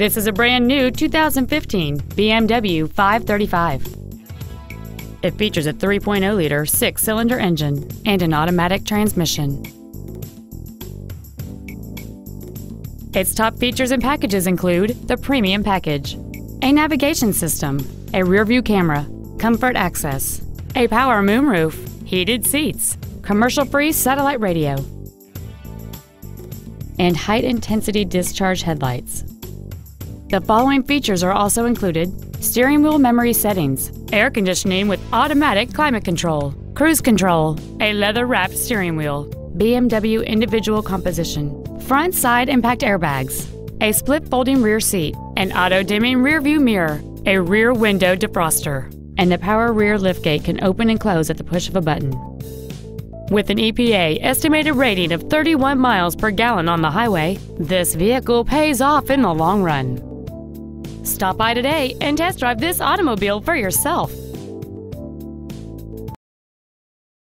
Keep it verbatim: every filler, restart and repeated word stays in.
This is a brand new two thousand fifteen B M W five thirty-five. It features a three point oh liter six-cylinder engine and an automatic transmission. Its top features and packages include the Premium Package, a navigation system, a rear-view camera, comfort access, a power moonroof, heated seats, commercial-free satellite radio, and high-intensity discharge headlights. The following features are also included: steering wheel memory settings, air conditioning with automatic climate control, cruise control, a leather-wrapped steering wheel, B M W individual composition, front side impact airbags, a split folding rear seat, an auto-dimming rear view mirror, a rear window defroster, and the power rear liftgate can open and close at the push of a button. With an E P A estimated rating of thirty-one miles per gallon on the highway, this vehicle pays off in the long run. Stop by today and test drive this automobile for yourself.